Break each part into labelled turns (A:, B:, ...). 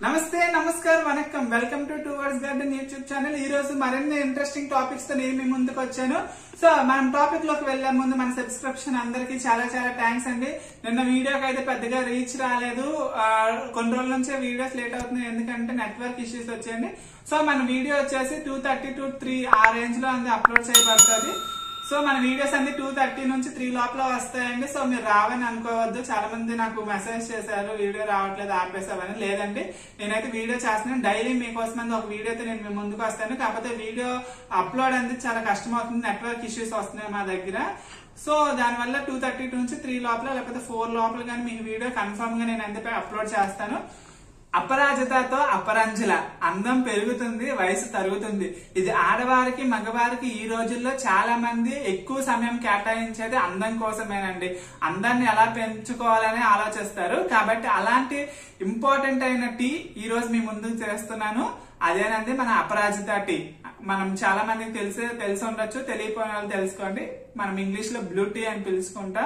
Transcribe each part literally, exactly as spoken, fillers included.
A: నమస్తే నమస్కారం వనక్కం welcome to two words garden YouTube channel. ఈ రోజు మరిన్ని ఇంట్రెస్టింగ్ టాపిక్స్ తో నేను మీ ముందుకు వచ్చాను. సో మనం టాపిక్ లోకి వెళ్లే ముందు మన సబ్స్క్రిప్షన్ అందరికి చాలా చాలా థ్యాంక్స్ అండి. నిన్న వీడియోకి అయితే పెద్దగా రీచ్ రాలేదు, కొన్ని రోజుల నుంచే వీడియోస్ లేట్ అవుతుంది ఎందుకంటే నెట్వర్క్ ఇష్యూస్ వచ్చాయండి. సో మన వీడియో వచ్చేసి టూ థర్టీ టు త్రీ ఆ రేంజ్ లో అంది అప్లోడ్ చేయబడుతుంది. సో మన వీడియోస్ అన్ని టూ థర్టీ నుంచి త్రీ లోపల వస్తాయండి. సో మీరు రావని అనుకోవద్దు. చాలా మంది నాకు మెసేజ్ చేశారు వీడియో రావట్లేదు ఆపేసావని. లేదండి, నేనైతే వీడియో చేస్తున్నాను. డైలీ మీకోసం ఒక వీడియో అయితే నేను మీ ముందుకు వస్తాను. కాకపోతే వీడియో అప్లోడ్ అనేది చాలా కష్టం అవుతుంది, నెట్వర్క్ ఇష్యూస్ వస్తున్నాయి మా దగ్గర. సో దానివల్ల టూ థర్టీ నుంచి త్రీ లోపల లేకపోతే ఫోర్ లోపల కానీ మీకు వీడియో కన్ఫర్మ్ గా నేను అందుపై అప్లోడ్ చేస్తాను. అపరాజితతో అపరంజుల అందం పెరుగుతుంది, వయసు తరుగుతుంది. ఇది ఆడవారికి మగవారికి ఈ రోజుల్లో చాలా మంది ఎక్కువ సమయం కేటాయించేది అందం కోసమేనండి. అందాన్ని ఎలా పెంచుకోవాలని ఆలోచిస్తారు. కాబట్టి అలాంటి ఇంపార్టెంట్ అయిన టీ ఈ రోజు మీ ముందుకు చేస్తున్నాను. అదేనండి మన అపరాజిత టీ. మనం చాలా మందికి తెలిసి తెలిసి ఉండొచ్చు, తెలియకపోయిన వాళ్ళు తెలుసుకోండి. మనం ఇంగ్లీష్ లో బ్లూ టీ అని పిలుచుకుంటాం.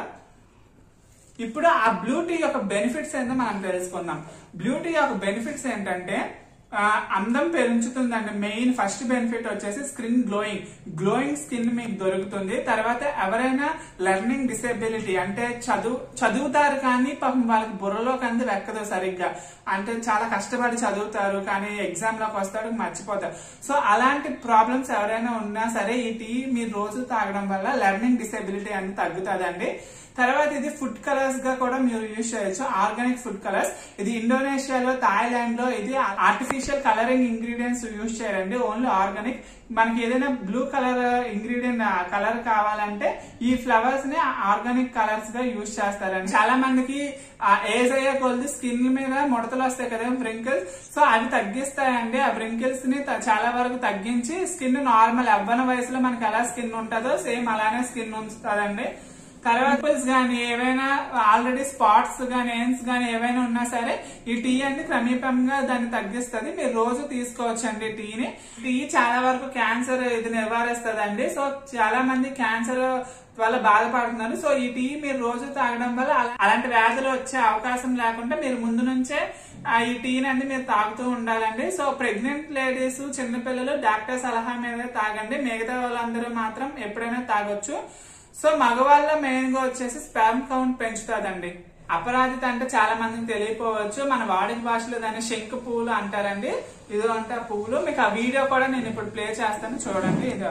A: ఇప్పుడు ఆ బ్లూ టీ యొక్క బెనిఫిట్స్ ఏంటో మనం తెలుసుకుందాం. బ్లూ టీ యొక్క బెనిఫిట్స్ ఏంటంటే అందం పెంచుతుందండి. మెయిన్ ఫస్ట్ బెనిఫిట్ వచ్చేసి స్కిన్ గ్లోయింగ్ గ్లోయింగ్ స్కిన్ మీకు దొరుకుతుంది. తర్వాత ఎవరైనా లెర్నింగ్ డిసేబిలిటీ అంటే చదువు చదువుతారు కానీ పాపం వాళ్ళకి బుర్రలో కంది వెక్కదు సరిగ్గా, అంటే చాలా కష్టపడి చదువుతారు కానీ ఎగ్జామ్ లోకి వస్తాడు మర్చిపోతారు. సో అలాంటి ప్రాబ్లమ్స్ ఎవరైనా ఉన్నా సరే ఈ టీ మీరు రోజు తాగడం వల్ల లెర్నింగ్ డిసేబిలిటీ అనేది తగ్గుతుందండి. తర్వాత ఇది ఫుడ్ కలర్స్ గా కూడా మీరు యూజ్ చేయొచ్చు. Organic food colours. ఇది ఇండోనేషియాలో, థాయిలాండ్ లో ఇది ఆర్టిఫిషియల్ కలరింగ్ ఇంగ్రీడియంట్స్ యూజ్ చేయరండి, ఓన్లీ ఆర్గానిక్. మనకి ఏదైనా బ్లూ కలర్ ఇంగ్రీడియంట్ కలర్ కావాలంటే ఈ ఫ్లవర్స్ ని ఆర్గానిక్ కలర్స్ గా యూజ్ చేస్తారండి. చాలా మందికి ఏజ్ అయ్యే కొద్ది స్కిన్ మీద ముడతలు వస్తాయి కదా, వ్రింకిల్స్. సో అవి తగ్గిస్తాయండి. ఆ వ్రింకిల్స్ ని చాలా వరకు తగ్గించి స్కిన్ నార్మల్ యవ్వన వయసులో మనకి ఎలా స్కిన్ ఉంటుందో సేమ్ అలానే స్కిన్ ఉంచుతుందండి. తర్వాత గానీ ఏవైనా ఆల్రెడీ స్పాట్స్ గానీ ఎయిన్స్ గానీ ఏవైనా ఉన్నా సరే ఈ టీ అనేది క్రమేపంగా దాన్ని తగ్గిస్తుంది. మీరు రోజు తీసుకోవచ్చండి టీని. టీ చాలా వరకు క్యాన్సర్ ఇది నివారిస్తుందండి. సో చాలా మంది క్యాన్సర్ వల్ల బాధపడుతున్నారు. సో ఈ టీ మీరు రోజు తాగడం వల్ల అలాంటి వ్యాధులు వచ్చే అవకాశం లేకుండా మీరు ముందు నుంచే ఈ టీని అనేది మీరు తాగుతూ ఉండాలండి. సో ప్రెగ్నెంట్ లేడీస్, చిన్నపిల్లలు డాక్టర్ సలహా మీద తాగండి. మిగతా వాళ్ళందరూ మాత్రం ఎప్పుడైనా తాగొచ్చు. సో మగవాళ్ళ మెయిన్ గా వచ్చేసి స్పెర్మ్ కౌంట్ పెంచుతుందండి. అపరాజిత అంటే చాలా మందికి తెలియపోవచ్చు. మన వాడుక భాషలో దాన్ని శంకు పువ్వులు అంటారండి. ఇదో అంటే పువ్వులు. మీకు ఆ వీడియో కూడా నేను ఇప్పుడు ప్లే చేస్తాను, చూడండి. ఇదో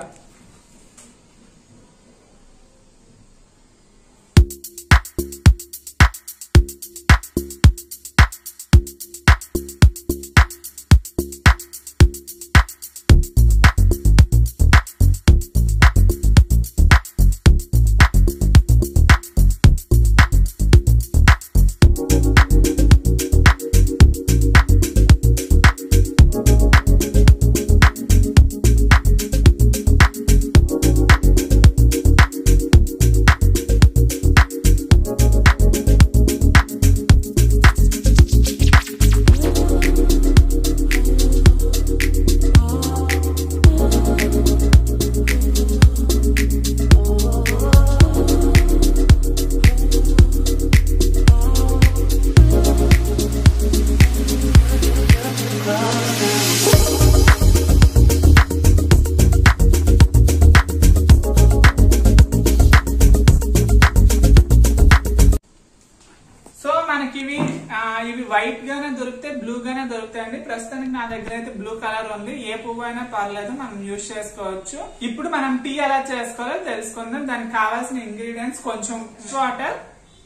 A: ఇవి వైట్ గానే దొరుకుతాయి, బ్లూ గానే దొరుకుతాయండి. ప్రస్తుతానికి నా దగ్గర అయితే బ్లూ కలర్ ఉంది. ఏ పువ్వు అయినా పర్లేదు, మనం యూజ్ చేసుకోవచ్చు. ఇప్పుడు మనం టీ ఎలా చేసుకోవాలో తెలుసుకుందాం. దానికి కావాల్సిన ఇంగ్రీడియంట్స్ కొంచెం వాటర్,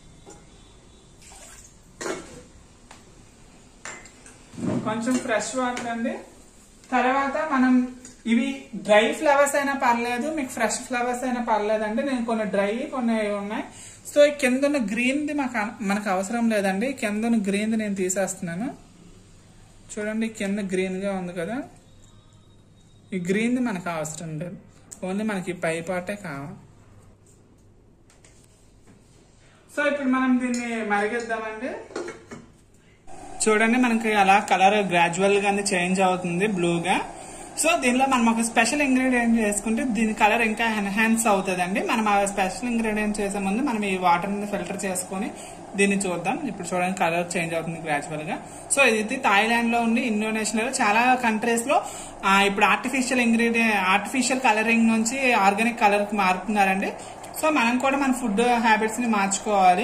A: కొంచెం ఫ్రెష్ వాటర్ అండి. తర్వాత మనం ఇవి డ్రై ఫ్లవర్స్ అయినా పర్లేదు, మీకు ఫ్రెష్ ఫ్లవర్స్ అయినా పర్లేదు అండి. నేను కొన్ని డ్రై కొన్ని ఉన్నాయి. సో ఈ కింద గ్రీన్ ది మాకు మనకు అవసరం లేదండి. కింద గ్రీన్ ది నేను తీసేస్తున్నాను. చూడండి కింద గ్రీన్ గా ఉంది కదా, ఈ గ్రీన్ ది మనకు అవసరం లేదు, ఓన్లీ మనకి పై పాటే కావాలి. సో ఇప్పుడు మనం దీన్ని మరిగిద్దామండి. చూడండి మనకి అలా కలర్ గ్రాడ్యువల్ గా చేంజ్ అవుతుంది బ్లూగా. సో దీనిలో మనం ఒక స్పెషల్ ఇంగ్రీడియంట్ చేసుకుంటే దీని కలర్ ఇంకా ఎన్హాన్స్ అవుతుందండి. మనం ఆ స్పెషల్ ఇంగ్రీడియంట్ చేసే ముందు మనం ఈ వాటర్ ని ఫిల్టర్ చేసుకుని దీన్ని చూద్దాం. ఇప్పుడు చూడండి కలర్ చేంజ్ అవుతుంది గ్రాడ్యువల్ గా. సో ఇది థాయిలాండ్ లో ఉండి ఇండోనేషియాలో చాలా కంట్రీస్ లో ఇప్పుడు ఆర్టిఫిషియల్ ఇంగ్రీడియంట్ ఆర్టిఫిషియల్ కలరింగ్ నుంచి ఆర్గానిక్ కలర్ కి మారుతున్నారండి. సో మనం కూడా మన ఫుడ్ హ్యాబిట్స్ ని మార్చుకోవాలి.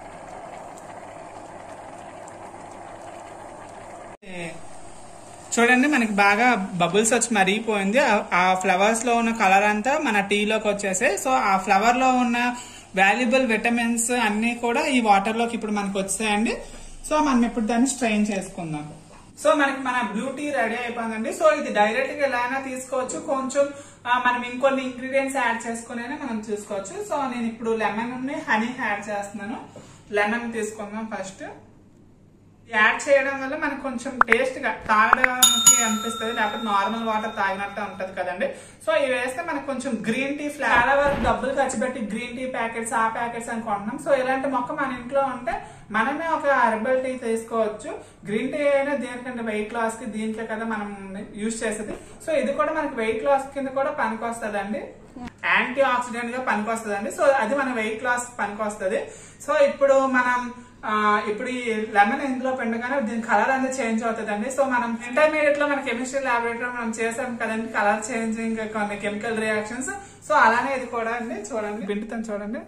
A: చూడండి మనకి బాగా బబుల్స్ వచ్చి మరిగిపోయింది. ఆ ఫ్లవర్స్ లో ఉన్న కలర్ అంతా మన టీలోకి వచ్చేసాయి. సో ఆ ఫ్లవర్ లో ఉన్న వాల్యుబుల్ విటమిన్స్ అన్ని కూడా ఈ వాటర్ లోకి ఇప్పుడు మనకి వచ్చాయండి. సో మనం ఇప్పుడు దాన్ని స్ట్రెయిన్ చేసుకుందాం. సో మనకి మన బ్లూ టీ రెడీ అయిపోయిందండి. సో ఇది డైరెక్ట్ గా ఎలా అయినా తీసుకోవచ్చు, కొంచెం మనం ఇంకొన్ని ఇంగ్రీడియంట్స్ యాడ్ చేసుకునే మనం చూసుకోవచ్చు. సో నేను ఇప్పుడు లెమన్ ని హనీ యాడ్ చేస్తున్నాను. లెమన్ తీసుకుందాం ఫస్ట్. యాడ్ చేయడం వల్ల మనకు కొంచెం టేస్ట్ గా తాగడానికి అనిపిస్తుంది, లేకపోతే నార్మల్ వాటర్ తాగినట్టు ఉంటది కదండి. సో ఇవి వేస్తే మనకు కొంచెం గ్రీన్ టీ చాలా వరకు డబ్బులు ఖర్చు పెట్టి గ్రీన్ టీ ప్యాకెట్స్ ఆ ప్యాకెట్స్ అని కొంటున్నాం. సో ఇలాంటి మొక్క మన ఇంట్లో ఉంటే మనమే ఒక హెర్బల్ టీ తీసుకోవచ్చు. గ్రీన్ టీ అయినా దేనికంటే వెయిట్ లాస్ కి దీనికే కదా మనం యూజ్ చేసేది. సో ఇది కూడా మనకి వెయిట్ లాస్ కింద కూడా పనికొస్తదండి, యాంటీ ఆక్సిడెంట్ గా పనికొస్తదండి. సో అది మన వెయిట్ లాస్ పనికొస్తది. సో ఇప్పుడు మనం ఇప్పుడు ఈ లెమన్ ఇందులో పిండగానే దీని కలర్ అనేది చేంజ్ అవుతుందండి. సో మనం ఇంటర్మీడియట్ లో మన కెమిస్ట్రీ ల్యాబొరేటరీ మనం చేసాం కదండి కలర్ చేంజింగ్ కొన్ని కెమికల్ రియాక్షన్స్. సో అలానే ఇది కూడా అండి. చూడండి పిండుతాను చూడండి.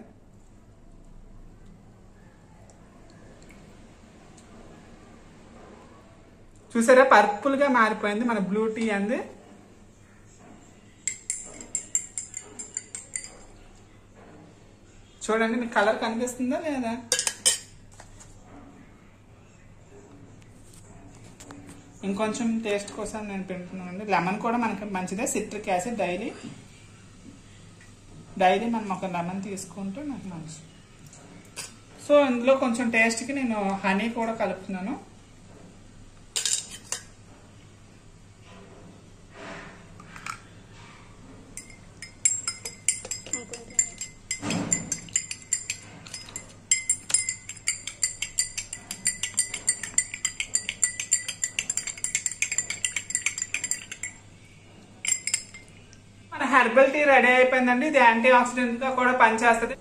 A: చూసారా పర్పుల్ గా మారిపోయింది మన బ్లూ టీ అంది. చూడండి మీకు కలర్ కనిపిస్తుందా లేదా? ఇంకొంచెం టేస్ట్ కోసం నేను పిండుతున్నానండి. లెమన్ కూడా మనకి మంచిదే, సిట్రిక్ యాసిడ్. డైలీ డైలీ మనం ఒక లెమన్ తీసుకుంటూ నాకు మంచి. సో ఇందులో కొంచెం టేస్ట్కి నేను హనీ కూడా కలుపుతున్నాను. హెర్బల్ టీ రెడీ అయిపోయిందండి. ఇది యాంటీ ఆక్సిడెంట్ గా కూడా పనిచేస్తుంది.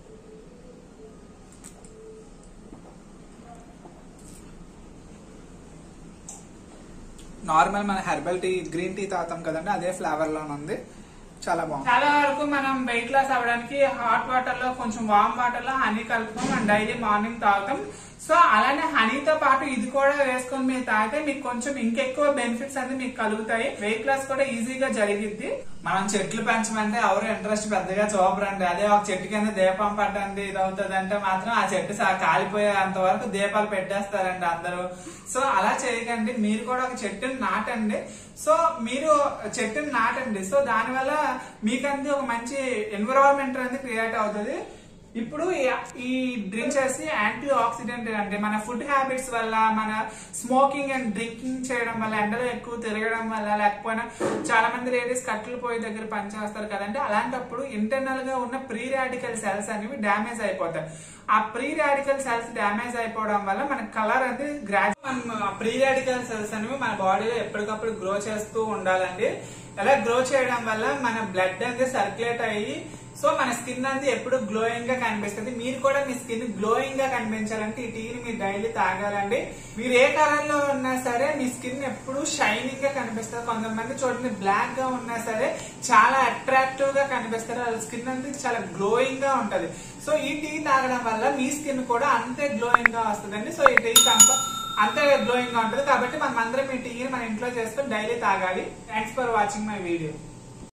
A: నార్మల్ మన హెర్బల్ టీ గ్రీన్ టీ తాగుతాం కదండి, అదే ఫ్లేవర్ లో ఉంది. చాలా బాగుంది. చాలా వరకు మనం వెయిట్ లాస్ అవ్వడానికి హాట్ వాటర్ లో కొంచెం వామ్ వాటర్ లో హనీ కలుపుతాం అండ్ డైలీ మార్నింగ్ తాగుతాం. సో అలానే హనీతో పాటు ఇది కూడా వేసుకొని మీరు తాగితే మీకు కొంచెం ఇంకెక్కువ బెనిఫిట్స్ అనేది మీకు కలుగుతాయి. వెయిట్ లాస్ కూడా ఈజీగా జరిగిద్ది. మనం చెట్లు పెంచమంటే ఎవరు ఇంట్రెస్ట్ పెద్దగా చూపరండి. అదే ఒక చెట్టు కింద దీపం పట్టండి ఇది అవుతుంది అంటే మాత్రం ఆ చెట్టు కాలిపోయేంత వరకు దీపాలు పెట్టేస్తారండి అందరూ. సో అలా చేయకండి, మీరు కూడా ఒక చెట్టుని నాటండి. సో మీరు చెట్టుని నాటండి. సో దానివల్ల మీకంటే ఒక మంచి ఎన్విరాన్మెంట్ అనేది క్రియేట్ అవుతుంది. ఇప్పుడు ఈ డ్రింక్ చేసి యాంటీ ఆక్సిడెంట్ అంటే మన ఫుడ్ హ్యాబిట్స్ వల్ల, మన స్మోకింగ్ అండ్ డ్రింకింగ్ చేయడం వల్ల, ఎండలో ఎక్కువ తిరగడం వల్ల, లేకపోయినా చాలా మంది లేడీస్ కట్టెలు పోయి దగ్గర పనిచేస్తారు కదండి. అలాంటప్పుడు ఇంటర్నల్ గా ఉన్న ప్రీ రాడికల్ సెల్స్ అనేవి డ్యామేజ్ అయిపోతాయి. ఆ ప్రీ రాడికల్ సెల్స్ డ్యామేజ్ అయిపోవడం వల్ల మన కలర్ అనేది గ్రాడ్యువల్ ప్రీ రాడికల్ సెల్స్ అనేవి మన బాడీలో ఎప్పటికప్పుడు గ్రో చేస్తూ ఉండాలండి. అలా గ్రో చేయడం వల్ల మన బ్లడ్ అనేది సర్క్యులేట్ అయ్యి సో మన స్కిన్ అనేది ఎప్పుడు గ్లోయింగ్ గా కనిపిస్తుంది. మీరు కూడా మీ స్కిన్ గ్లోయింగ్ గా కనిపించాలంటే ఈ టీని మీరు డైలీ తాగాలండి. మీరు ఏ కలర్ లో ఉన్నా సరే మీ స్కిన్ ఎప్పుడు షైనింగ్ గా కనిపిస్తుంది. కొంతమంది చూడండి బ్లాక్ గా ఉన్నా సరే చాలా అట్రాక్టివ్ గా కనిపిస్తారు. వాళ్ళ స్కిన్ అనేది చాలా గ్లోయింగ్ గా ఉంటది. సో ఈ టీ తాగడం వల్ల మీ స్కిన్ కూడా అంతే గ్లోయింగ్ గా వస్తుందండి. సో ఈ టీ అంత అంతే గ్లోయింగ్ గా ఉంటుంది. కాబట్టి మనం అందరం ఈ టీని మన ఇంట్లో చేసుకుని డైలీ తాగాలి. Thanks for watching my video.